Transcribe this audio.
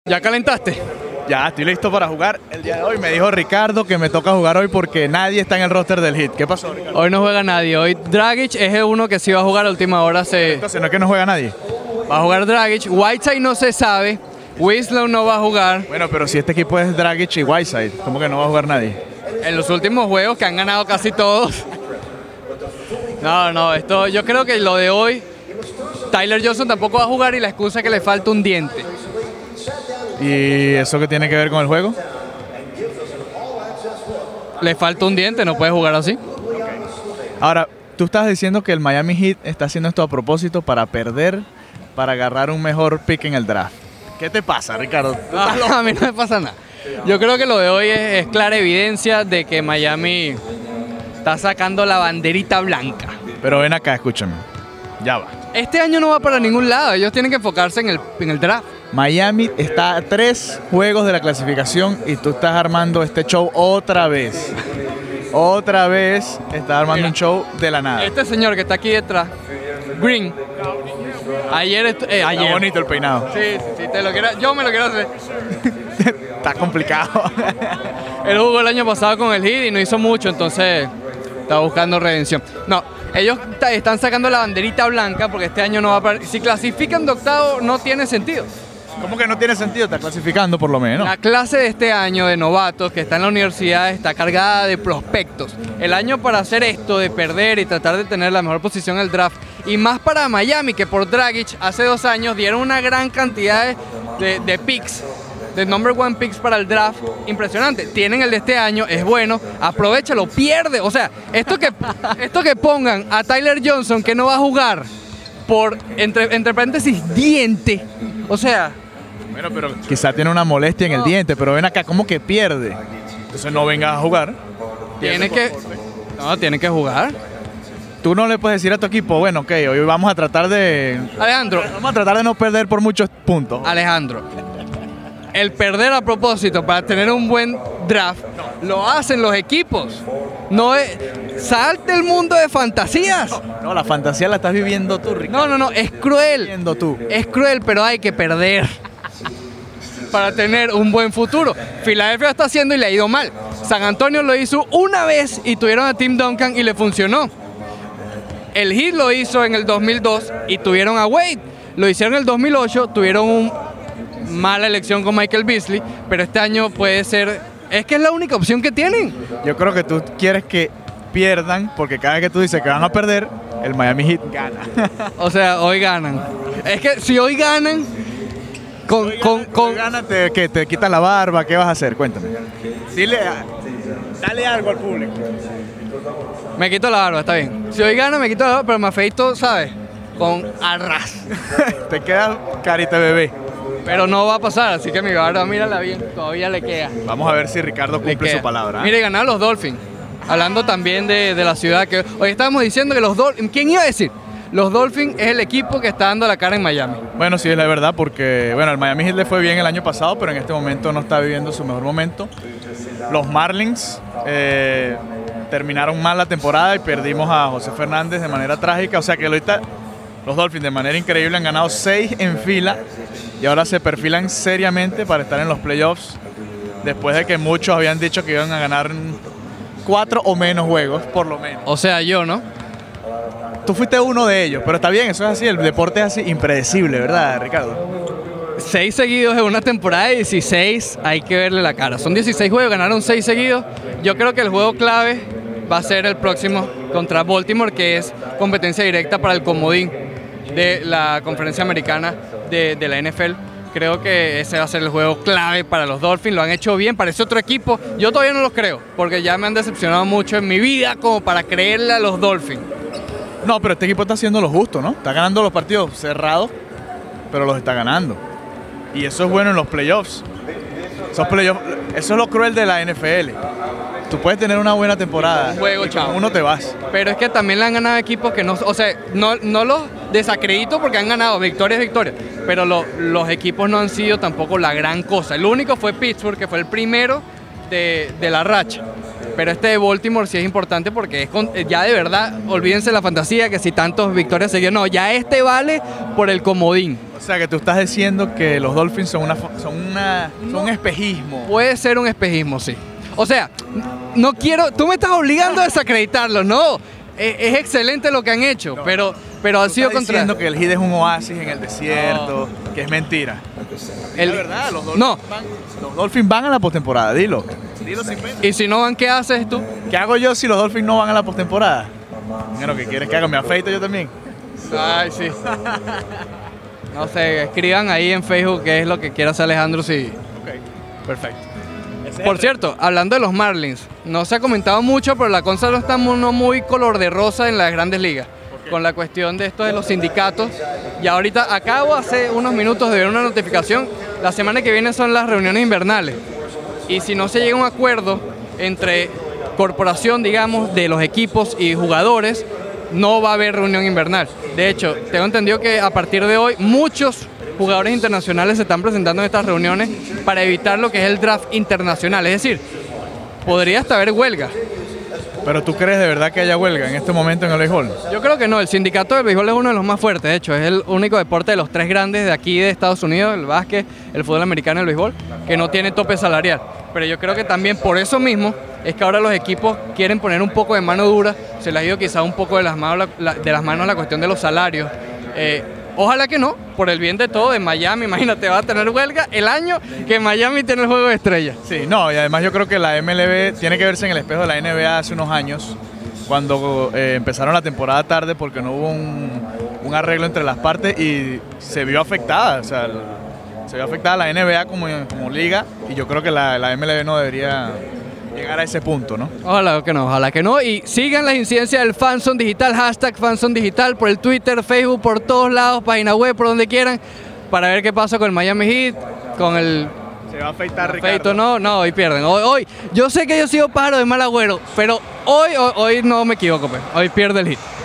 ¿Ya calentaste? Ya, estoy listo para jugar el día de hoy. Me dijo Ricardo que me toca jugar hoy porque nadie está en el roster del Heat. ¿Qué pasó, Ricardo? Hoy no juega nadie. Hoy Dragic es el uno que sí va a jugar a última hora. Entonces, ¿no es que no juega nadie? Va a jugar Dragic. Whiteside no se sabe. Winslow no va a jugar. Bueno, pero si este equipo es Dragic y Whiteside, ¿cómo que no va a jugar nadie? En los últimos juegos que han ganado casi todos. No, esto, yo creo que lo de hoy, Tyler Johnson tampoco va a jugar y la excusa es que le falta un diente. ¿Y eso qué tiene que ver con el juego? Le falta un diente, no puede jugar así. Ahora, tú estás diciendo que el Miami Heat está haciendo esto a propósito para perder, para agarrar un mejor pick en el draft. ¿Qué te pasa, Ricardo? A mí no me pasa nada. Yo creo que lo de hoy es clara evidencia de que Miami está sacando la banderita blanca. Pero ven acá, escúchame. Ya va. Este año no va para ningún lado. Ellos tienen que enfocarse en el draft. Miami está a 3 juegos de la clasificación y tú estás armando este show otra vez. Otra vez estás armando un show de la nada. Este señor que está aquí detrás, Green, ayer. Está bonito el peinado. Sí, yo me lo quiero hacer. Está complicado. Él jugó el año pasado con el Heat y no hizo mucho, entonces está buscando redención. No, ellos están sacando la banderita blanca porque este año no va para... Si clasifican de octavo no tiene sentido. ¿Cómo que no tiene sentido? Está clasificando por lo menos. La clase de este año de novatos que está en la universidad está cargada de prospectos. El año para hacer esto, de perder y tratar de tener la mejor posición en el draft, y más para Miami, que por Dragic hace 2 años dieron una gran cantidad de picks, de number one picks para el draft, impresionante. Tienen el de este año, es bueno, aprovechalo, pierde. O sea, esto que pongan a Tyler Johnson, que no va a jugar, por, entre paréntesis, diente, o sea... Bueno, pero quizá tiene una molestia en el diente, pero ven acá, ¿cómo que pierde? Entonces no vengas a jugar. Tiene que jugar. Tú no le puedes decir a tu equipo, bueno, ok, hoy vamos a tratar de... Alejandro. Vamos a tratar de no perder por muchos puntos. Alejandro, el perder a propósito para tener un buen draft, lo hacen los equipos. No es... Salte el mundo de fantasías. No, la fantasía la estás viviendo tú, Ricardo. No, es cruel. Viviendo tú. Es cruel, pero hay que perder para tener un buen futuro. Filadelfia está haciendo y le ha ido mal. San Antonio lo hizo una vez y tuvieron a Tim Duncan y le funcionó. El Heat lo hizo en el 2002 y tuvieron a Wade. Lo hicieron en el 2008, tuvieron una mala elección con Michael Beasley, pero este año puede ser... Es que es la única opción que tienen. Yo creo que tú quieres que pierdan, porque cada vez que tú dices que van a perder, el Miami Heat gana. O sea, hoy ganan. Es que si hoy ganan... Hoy gana, que te quitan la barba, ¿qué vas a hacer? Cuéntame. Dale algo al público. Me quito la barba, está bien. Si hoy gana, me quito la barba, pero me afeito, ¿sabes? Con arras. Te queda carita bebé. Pero no va a pasar, así que mi barba, mírala bien, todavía le queda. Vamos a ver si Ricardo cumple su palabra. Mire, ganaron los Dolphins. Hablando también de la ciudad que... Hoy estábamos diciendo que los Dolphins... ¿Quién iba a decir? Los Dolphins es el equipo que está dando la cara en Miami. Bueno, sí, es la verdad, porque bueno, al Miami Heat le fue bien el año pasado, pero en este momento no está viviendo su mejor momento. Los Marlins terminaron mal la temporada y perdimos a José Fernández de manera trágica. O sea que ahorita los Dolphins de manera increíble han ganado 6 en fila y ahora se perfilan seriamente para estar en los playoffs, después de que muchos habían dicho que iban a ganar 4 o menos juegos, por lo menos. O sea, yo, ¿no? Tú fuiste uno de ellos, pero está bien, eso es así, el deporte es así, impredecible, ¿verdad, Ricardo? 6 seguidos en una temporada de 16, hay que verle la cara. Son 16 juegos, ganaron 6 seguidos. Yo creo que el juego clave va a ser el próximo contra Baltimore, que es competencia directa para el comodín de la conferencia americana de la NFL. Creo que ese va a ser el juego clave para los Dolphins. Lo han hecho bien, parece otro equipo. Yo todavía no los creo, porque ya me han decepcionado mucho en mi vida como para creerle a los Dolphins. No, pero este equipo está haciendo lo justo, ¿no? Está ganando los partidos cerrados, pero los está ganando. Y eso es bueno en los playoffs. Eso es lo cruel de la NFL. Tú puedes tener una buena temporada. Un juego, chao. Uno te vas. Pero es que también le han ganado equipos que no... O sea, no los desacredito porque han ganado. Victoria es victoria. Pero los equipos no han sido tampoco la gran cosa. El único fue Pittsburgh, que fue el primero de la racha. Pero este de Baltimore sí es importante porque ya de verdad, olvídense la fantasía que si tantos victorias seguidas, no, ya este vale por el comodín. O sea que tú estás diciendo que los Dolphins son un espejismo. Puede ser un espejismo, sí. O sea, no quiero, tú me estás obligando a desacreditarlo, no. Es excelente lo que han hecho, no, pero ha sido contra... diciendo que el Heat es un oasis en el desierto, no, que es mentira. Es verdad, los Dolphins van a la postemporada, dilo sin pena. ¿Y si no van, qué haces tú? ¿Qué hago yo si los Dolphins no van a la postemporada? Bueno, ¿qué quieres que haga? ¿Me afeito yo también? Ay, sí. No sé, escriban ahí en Facebook qué es lo que quiere hacer Alejandro, sí. Ok, perfecto. Por cierto, hablando de los Marlins, no se ha comentado mucho, pero la cosa no está muy color de rosa en las grandes ligas. Con la cuestión de esto de los sindicatos. Y ahorita acabo hace unos minutos de ver una notificación. La semana que viene son las reuniones invernales. Y si no se llega a un acuerdo entre corporación, digamos, de los equipos y jugadores, no va a haber reunión invernal. De hecho, tengo entendido que a partir de hoy muchos jugadores internacionales se están presentando en estas reuniones para evitar lo que es el draft internacional. Es decir, podría hasta haber huelga. ¿Pero tú crees de verdad que haya huelga en este momento en el béisbol? Yo creo que no. El sindicato del béisbol es uno de los más fuertes. De hecho, es el único deporte de los tres grandes de aquí de Estados Unidos, el básquet, el fútbol americano y el béisbol, que no tiene tope salarial. Pero yo creo que también por eso mismo es que ahora los equipos quieren poner un poco de mano dura. Se les ha ido quizá un poco de las manos la cuestión de los salarios. Ojalá que no, por el bien de todo, de Miami, imagínate, va a tener huelga el año que Miami tiene el juego de estrellas. Sí, no, y además yo creo que la MLB tiene que verse en el espejo de la NBA hace unos años, cuando empezaron la temporada tarde porque no hubo un arreglo entre las partes y se vio afectada, o sea, se vio afectada la NBA como liga, y yo creo que la MLB no debería llegar a ese punto, ¿no? Ojalá que no. Y sigan las incidencias del Fanzone Digital, hashtag Fanzone Digital, por el Twitter, Facebook, por todos lados, página web, por donde quieran, para ver qué pasa con el Miami Heat, con el... Se va a afeitar Ricardo. No, hoy pierden. Hoy, yo sé que yo he sido pájaro de mal agüero, pero hoy no me equivoco, pues. Hoy pierde el Heat.